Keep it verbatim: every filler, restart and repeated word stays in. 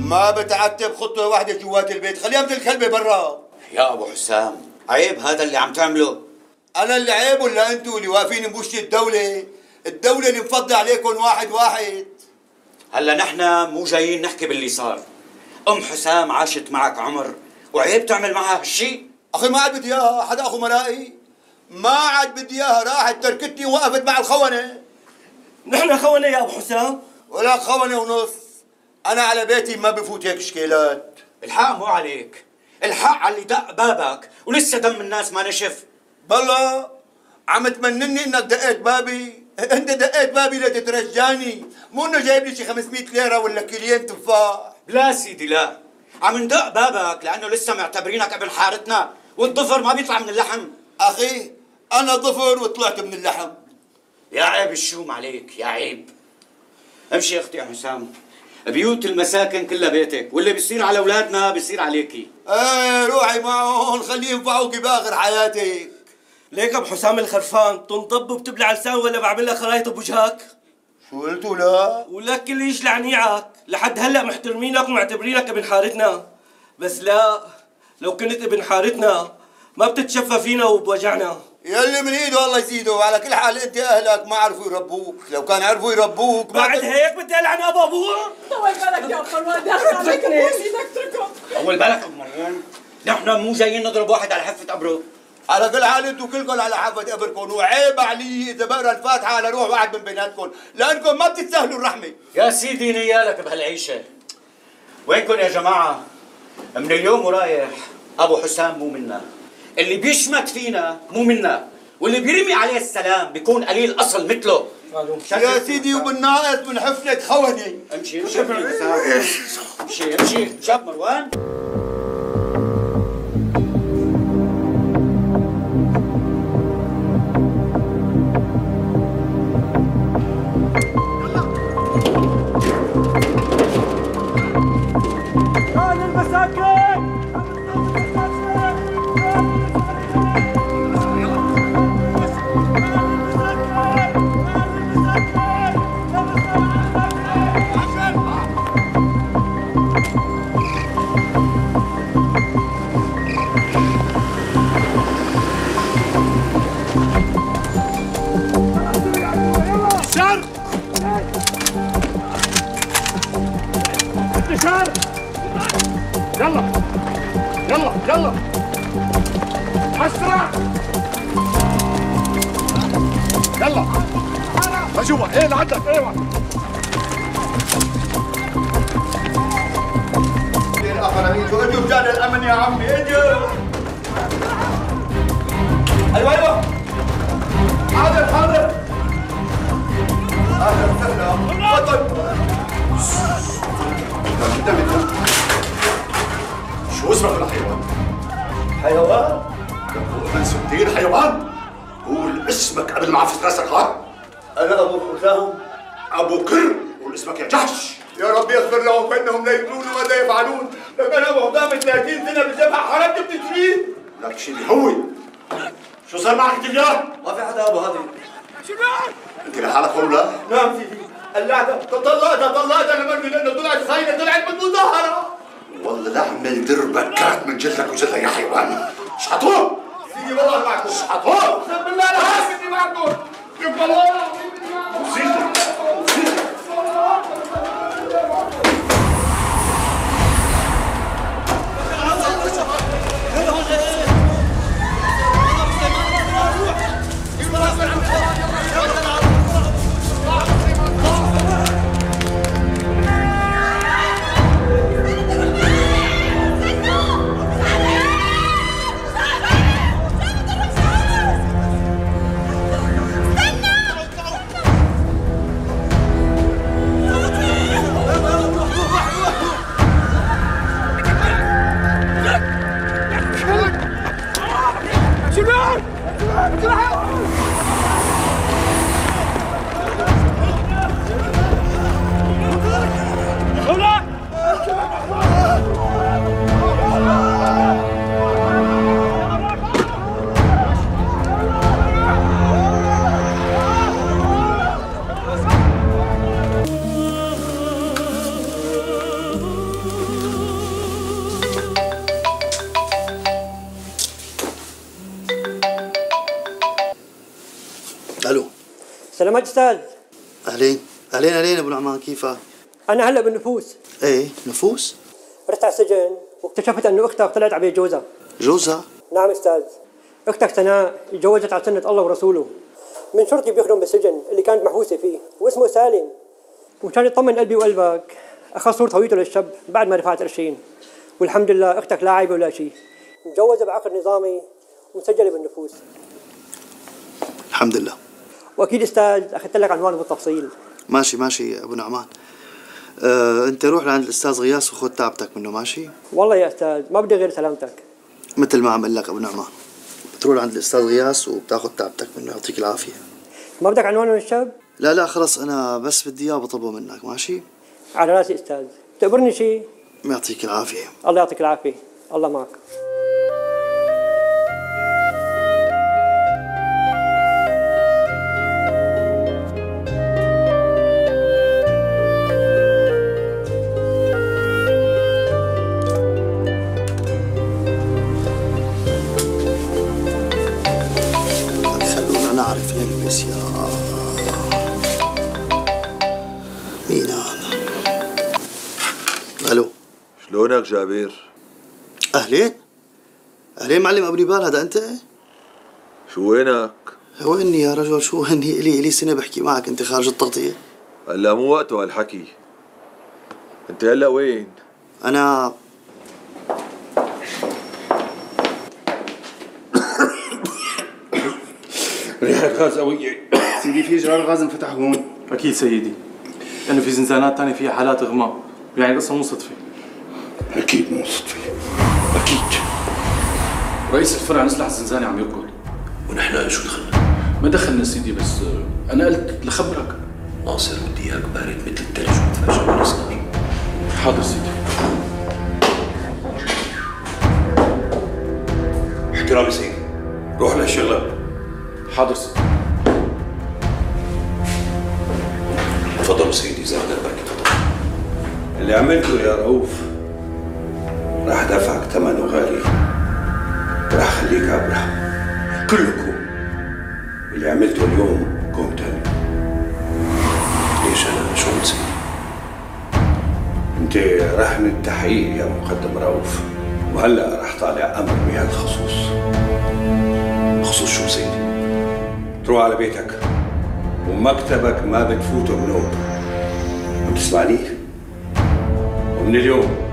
ما بتعتب خطوة واحدة جوات البيت، خليها مثل الكلبة برا. يا ابو حسام عيب هذا اللي عم تعمله. انا اللي عيب ولا انتوا اللي واقفين بوش الدولة؟ الدولة اللي مفضي عليكم واحد واحد. هلا نحن مو جايين نحكي باللي صار. ام حسام عاشت معك عمر وعيب تعمل معها هالشيء. اخي ما عاد بدي اياها، حدا اخو مرائي؟ ما عاد بدي اياها، راحت تركتني ووقفت مع الخونة. نحن خونة يا ابو حسام؟ ولا خونة ونص، انا على بيتي ما بفوت هيك شكيلات. الحق مو عليك، الحق على اللي دق بابك ولسه دم الناس ما نشف. بالله عم تمنني انك دقيت بابي؟ انت دقيت بابي لتترجاني، مو انه جايب لي شي خمسمية ليرة ولا كيلين تفاح. لا سيدي لا، عم ندق بابك لانه لسه معتبرينك ابن حارتنا، والضفر ما بيطلع من اللحم. اخي انا ضفر وطلعت من اللحم. يا عيب الشوم عليك، يا عيب. امشي يا اختي يا حسام، بيوت المساكن كلها بيتك، واللي بيصير على اولادنا بيصير عليكي. ايه روحي معهم خليهم ينفعوكي باخر حياتك. ليك ابو حسام الخرفان تنطب وبتبلع لسان ولا بعمل لك خرايط بوجهك؟ شو قلتوا لا؟ ولك اللي يشلع نيعك، لحد هلا محترمينك ومعتبرينك ابن حارتنا، بس لا، لو كنت ابن حارتنا ما بتتشفى فينا وبوجعنا. يلي من ايده الله يزيده، وعلى كل حال انت اهلك ما عرفوا يربوك، لو كان عرفوا يربوك بعد هيك بدي العن ابو ابوه؟ طول بالك يا مروان، داخل عليك ابوس ايدك اتركه. طول بالك ابو مروان، نحن مو جايين نضرب واحد على حفة قبره. على كل حال انتوا كلكم على حافة قبركم، وعيب علي اذا بقرا الفاتحة على روح واحد من بيناتكم، لانكم ما بتستاهلوا الرحمة. يا سيدي نيالك بهالعيشة. وينكم يا جماعة؟ من اليوم ورايح ابو حسام مو منا، اللي بيشمت فينا مو منا، واللي بيرمي عليه السلام بيكون قليل اصل مثله. يا سيدي وبالناقص من حفلة خوني. امشي امشي امشي امشي شاب مروان. يلا يلا يلا اسرع يلا مجوبة ايه لعندك ايوه الاخرين شو انتوا رجال الامن يا عمي اجوا. ايوه ايوه حاضر حاضر اهلا وسهلا تفضل. شو اسمك الحيوان؟ حيوان؟ من ستين حيوان؟ قول اسمك قبل ما اعفس راسك ها؟ انا ابو حسام. ابو قر، قول اسمك يا جحش. يا رب يغفر لهم فانهم لا يدرون ماذا يفعلون، لو كان ابو حسام ثلاثين سنه بالذبح حرمت بتشريد. لك شيء هو شو صار معك اليوم؟ ما في حدا ابو هذا. انت لحالك هون لا؟ نعم سيدي، قلعتها طلقتها طلقتها لمرمي لانه طلعت خاينه، طلعت بالمظاهره. والله لعمل دربك كات من جلدك وجلدك يا حيوان. اشحطوه سيدي والله معكم. اشحطوه اقسم بالله لا سيدي معكم. شوف والله سلامات استاذ. اهلين اهلين اهلين ابو نعمان، كيفك؟ انا هلا بالنفوس. ايه نفوس؟ رحت على السجن واكتشفت انه اختك طلعت على بيت جوزها. جوزها؟ نعم استاذ، اختك سناء تجوزت على سنة الله ورسوله من شرطي بيخدم بالسجن اللي كانت محبوسة فيه واسمه سالم. وكان يطمن قلبي وقلبك اخذ صورة هويته للشاب بعد ما دفعت قرشين، والحمد لله اختك لا عيبة ولا شيء، مجوزة بعقد نظامي ومسجلة بالنفوس. الحمد لله. واكيد استاذ اخذت لك عنوانه بالتفصيل. ماشي ماشي ابو نعمان. أه انت روح لعند الاستاذ غياس وخذ تعبتك منه، ماشي؟ والله يا استاذ ما بدي غير سلامتك. مثل ما عم اقول لك ابو نعمان، بتروح لعند الاستاذ غياس وبتاخذ تعبتك منه، يعطيك العافيه. ما بدك عنوانه من الشاب؟ لا لا خلص، انا بس بدي اياه بطلبه منك، ماشي؟ على راسي استاذ، بتقبرني شيء؟ يعطيك العافيه. الله يعطيك العافيه، الله معك. خلونا نعرف نلبس يا مين هذا؟ الو، شلونك جابر؟ اهلين اهلين معلم ابو نبال، هذا انت؟ شو وينك؟ ويني يا رجل، شو ويني؟ الي الي سنه بحكي معك، انت خارج التغطيه. هلا مو وقته هالحكي. انت هلا وين؟ انا ريحة غاز قوية سيدي. في جرار غاز انفتح هون. أكيد سيدي، لأنه في زنزانات تانية فيها حالات إغماء، يعني القصة مو صدفة. أكيد مو صدفة، أكيد. رئيس الفرع نسلح الزنزانة عم يركض. ونحن شو دخلنا؟ ما دخلنا سيدي، بس أنا قلت لخبرك. ناصر بدي إياك بارد مثل الثلج وتفاجئ بالإصدار. حاضر سيدي. احترامي سيدي، روح للشغلة. حاضر سيدي. تفضل سيدي، إذا أقدر بركي تفضل. اللي عملته يا رؤوف راح دفعك ثمنه غالي، راح خليك عبرة كلكم. اللي عملته اليوم كوم تاني. ليش أنا شو نسيت؟ أنت رهن التحقيق يا مقدم رؤوف، وهلا راح طالع أمر بهالخصوص. بخصوص شو سيدي؟ تروح على بيتك ومكتبك ما بتفوته بنوم، عم تسمعني؟ ومن اليوم